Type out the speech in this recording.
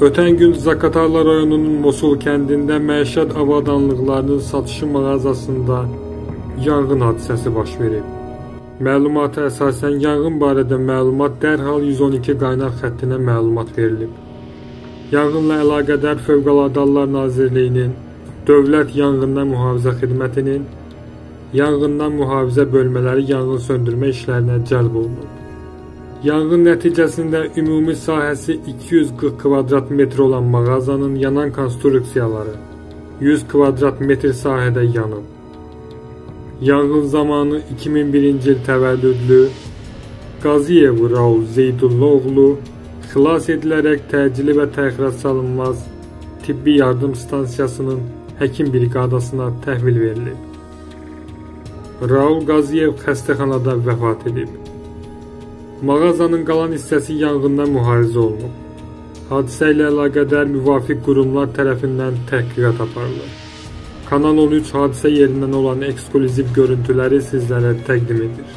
Ötən gün Zaqatala rayonunun Mosul kəndində məişət avadanlıqlarının satışı mağazasında yanğın hadisəsi baş verib. Məlumata əsasən yanğın barədə məlumat dərhal 112 qaynaq xəttinə məlumat verilib. Yanğınla əlaqədar Fövqəladə Hallar Nazirliyinin, Dövlət Yanğından Mühafizə Xidmətinin, yanğından mühafizə bölmələri yanğın söndürmə işlərinə cəlb olunub. Yanğın nəticəsində ümumi sahəsi 240 kvadrat metr olan mağazanın yanan konstruksiyaları 100 kvadrat metr sahədə yanıb. Yanğın zamanı 2001-ci il təvəllüdlü Qaziyev Raul Zeydullaoğlu xilas edilərək təcili və təxirat salınmaz tibbi yardım stansiyasının həkim briqadasına təhvil verilib. Raul Qaziyev xəstəxanada vəfat edib. Mağazanın qalan hissəsi yanğından mühafizə olunub. Hadisə ilə əlaqədar müvafiq qurumlar tərəfindən təhqiqat aparılır. Kanal 13 hadisə yerindən olan eksklüziv görüntüləri sizlərə təqdim edir.